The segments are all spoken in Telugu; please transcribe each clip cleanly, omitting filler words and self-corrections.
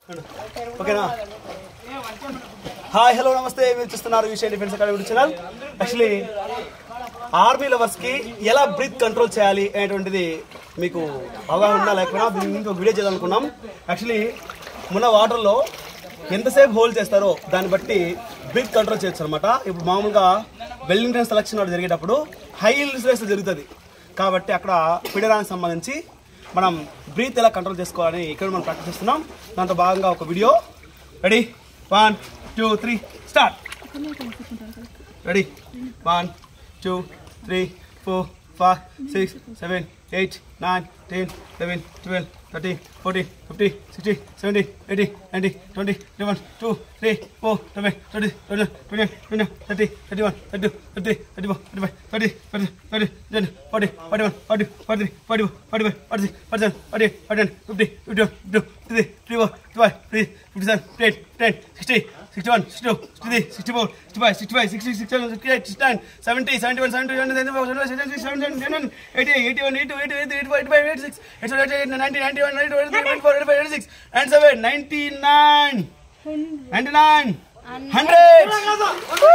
ఓకేనా? హాయ్ హలో నమస్తే, మీరు చూస్తున్నారు Vishaya defence academy channel. Actually army లవర్స్కి ఎలా బ్రీత్ కంట్రోల్ చేయాలి అనేటువంటిది మీకు అవగాహన ఉన్నా లేకపోయినా దీని గురించి ఒక వీడియో చేయాలనుకున్నాం. యాక్చువల్లీ మొన్న వాటర్లో ఎంతసేపు హోల్డ్ చేస్తారో దాన్ని బట్టి బ్రీత్ కంట్రోల్ చేయొచ్చు అనమాట. ఇప్పుడు మామూలుగా వెల్లింగ్టన్ సెలక్షన్ వాడు జరిగేటప్పుడు హై హిల్స్ రేస్ జరుగుతుంది కాబట్టి అక్కడ పిడరానికి సంబంధించి మనం బ్రీత్ ఎలా కంట్రోల్ చేసుకోవాలని ఇక్కడ మనం ప్రాక్టీస్ చేస్తున్నాం. దాంట్లో భాగంగా ఒక వీడియో. Ready 1 2 3 start. రెడీ 1 2 3 4 5 6 7 8 9 10 11 12 13 14 15 16 17 18 19 20 21 2 3 4 5 6 7 8 9 10 11 12 13 14 15 16 17 18 19 20 21 22 23 24 25 26 27 28 29 30 31 32 33 34 35 37 10 60 61 62 63 64 65 65 66 67 68 69 70 71 72 73 74 75 80 81 82 83 84 85 86 87 90 91 92 93 94 95 96 97 99 99 100.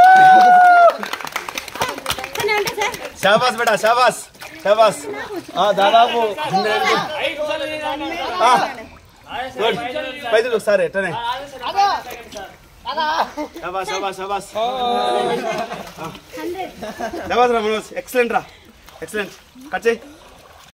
शाबाश बेटा शाबाश शाबाश. दादाపు पैदल ఒకసారి ఎట్టనే. शाबाश शाबाश शाबाश शाबाश రా మనోజ్. ఎక్సలెంట్ రా, ఎక్సలెంట్. కట్ చేయి.